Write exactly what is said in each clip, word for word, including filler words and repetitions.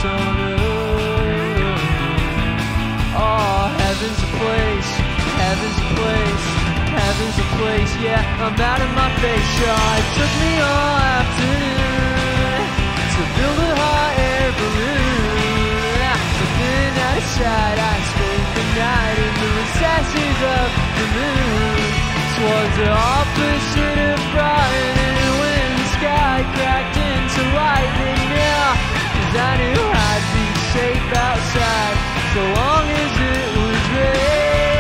on earth. Oh, heaven's a place, heaven's a place, heaven's a place, yeah, I'm out of my face. Oh, it took me all afternoon to build a hot air balloon. But then I decided I'd spend the night in the recesses of the moon. Towards the opposite of bright, and when the sky cracked into lightning, yeah, 'cause I knew I'd be safe outside so long as it was rain.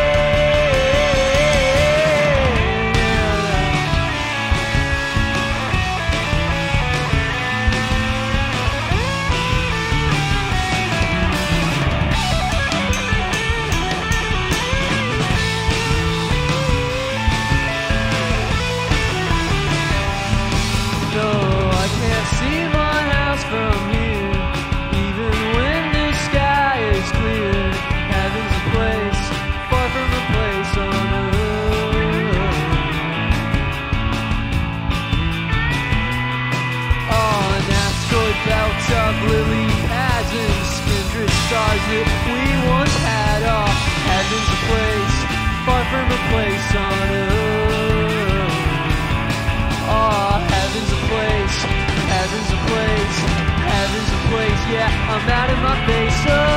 See my house from here, even when the sky is clear. Heaven's a place, far from a place on earth. Oh, an asteroid belt of lily pads and spindrift stars that we once had. Oh, heaven's a place, far from a place on earth. Oh, heaven's a place, heaven's a place, heaven's a place, yeah, I'm out of my face. Oh.